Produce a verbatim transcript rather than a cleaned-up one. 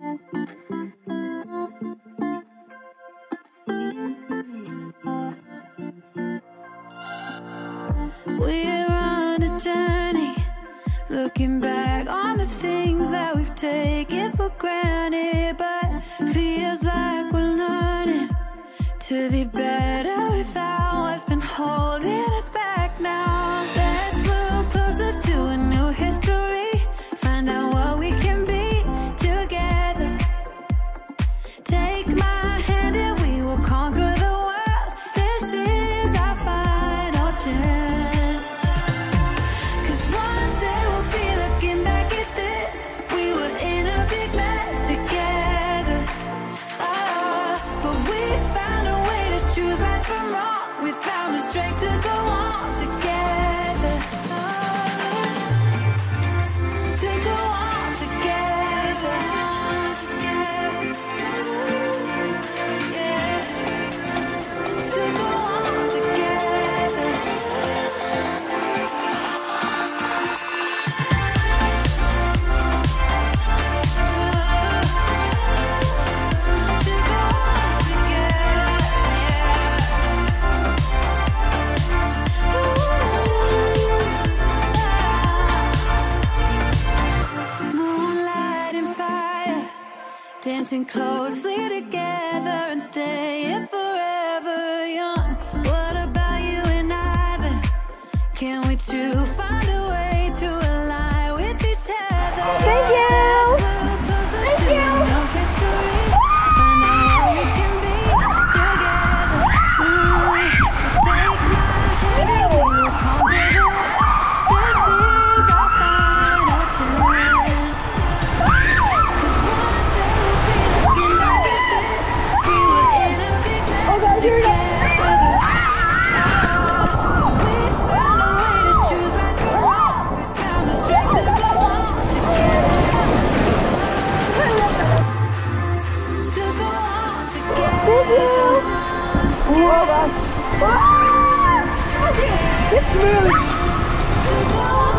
We're on a journey, looking back on the things that we've taken for granted, but feels like we're learning to be better without what's been holding us back now. Let's move closer to a new history, find out what we can be together. Take my hand and we will conquer the world. This is our final chance. Cause one day we'll be looking back at this. We were in a big mess together. Oh, but we found a way to choose right from wrong. We found the strength to go on together. Oh, to go on together. Yeah. To go on together. To go on together. Moonlight and fire, dancing closely together and staying forever young. What about you and I then? Can we two find a way to align with each other? Thank you. Let's move closer Thank to you. no history. Find out what we can be together. Mm. Take my hand and we will conquer the world. This is our final chance. Cause one day we'll be looking back at this. We were in a big mess together. Oh, but we found a way to choose right from wrong. We found the strength to go on together. To go on together. Oh gosh. Ah! It's smooth. To go on